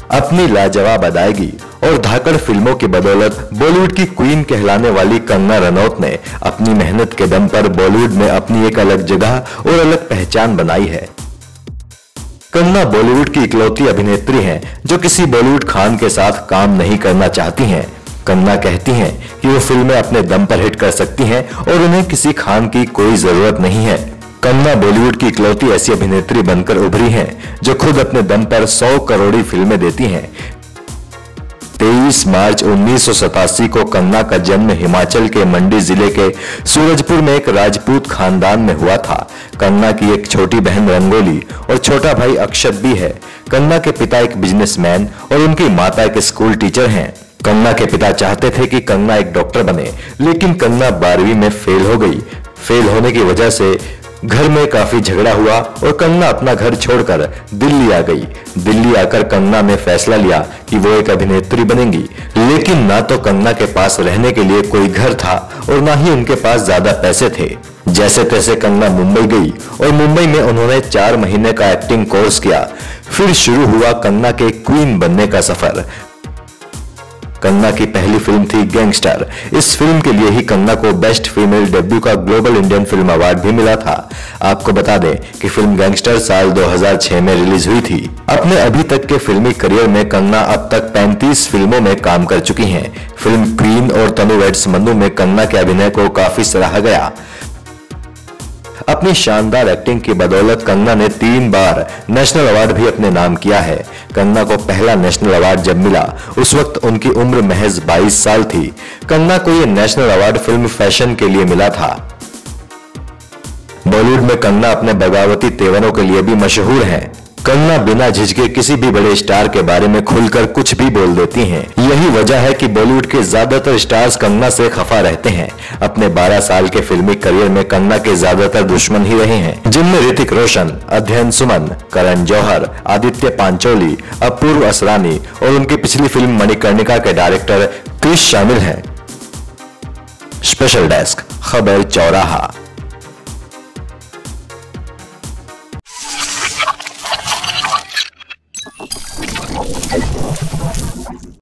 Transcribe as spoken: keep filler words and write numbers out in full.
अपनी लाजवाब अदायगी और धाकड़ फिल्मों की बदौलत बॉलीवुड की क्वीन कहलाने वाली कंगना रनौत ने अपनी मेहनत के दम पर बॉलीवुड में अपनी एक अलग जगह और अलग पहचान बनाई है। कंगना बॉलीवुड की इकलौती अभिनेत्री हैं जो किसी बॉलीवुड खान के साथ काम नहीं करना चाहती हैं। कंगना कहती हैं कि वो फिल्में अपने दम पर हिट कर सकती हैं और उन्हें किसी खान की कोई जरूरत नहीं है। कंगना बॉलीवुड की इकलौती ऐसी अभिनेत्री बनकर उभरी हैं जो खुद अपने दम पर सौ करोड़ी फिल्में देती हैं। तेईस मार्च उन्नीस सौ सतासी को कंगना का जन्म हिमाचल के मंडी जिले के सूरजपुर में एक राजपूत खानदान में हुआ था। कंगना की एक छोटी बहन रंगोली और छोटा भाई अक्षत भी है। कंगना के पिता एक बिजनेसमैन और उनकी माता एक स्कूल टीचर हैं। कंगना के पिता चाहते थे कि कंगना एक डॉक्टर बने, लेकिन कंगना बारहवीं में फेल हो गई। फेल होने की वजह से घर में काफी झगड़ा हुआ और कंगना अपना घर छोड़कर दिल्ली आ गई। दिल्ली आकर कंगना ने फैसला लिया कि वो एक अभिनेत्री बनेंगी, लेकिन ना तो कंगना के पास रहने के लिए कोई घर था और ना ही उनके पास ज्यादा पैसे थे। जैसे तैसे कंगना मुंबई गई और मुंबई में उन्होंने चार महीने का एक्टिंग कोर्स किया। फिर शुरू हुआ कंगना के क्वीन बनने का सफर। कंगना की पहली फिल्म थी गैंगस्टर। इस फिल्म के लिए ही कंगना को बेस्ट फीमेल डेब्यू का ग्लोबल इंडियन फिल्म अवार्ड भी मिला था। आपको बता दें कि फिल्म गैंगस्टर साल दो हज़ार छह में रिलीज हुई थी। अपने अभी तक के फिल्मी करियर में कंगना अब तक पैंतीस फिल्मों में काम कर चुकी हैं। फिल्म क्वीन और तनु वेड्स मन्नू में कंगना के अभिनय को काफी सराहा गया। अपनी शानदार एक्टिंग की बदौलत कंगना ने तीन बार नेशनल अवार्ड भी अपने नाम किया है। कंगना को पहला नेशनल अवार्ड जब मिला उस वक्त उनकी उम्र महज बाईस साल थी। कंगना को यह नेशनल अवार्ड फिल्म फैशन के लिए मिला था। बॉलीवुड में कंगना अपने बगावती तेवरों के लिए भी मशहूर हैं। कंगना बिना झिझके किसी भी बड़े स्टार के बारे में खुलकर कुछ भी बोल देती हैं। यही वजह है कि बॉलीवुड के ज्यादातर स्टार्स कंगना से खफा रहते हैं। अपने बारह साल के फिल्मी करियर में कंगना के ज्यादातर दुश्मन ही रहे हैं, जिनमें ऋतिक रोशन, अध्ययन सुमन, करण जौहर, आदित्य पांचोली, अपूर्व असरानी और उनकी पिछली फिल्म मणिकर्णिका के डायरेक्टर क्रिश शामिल हैं। स्पेशल डेस्क, खबर चौराहा।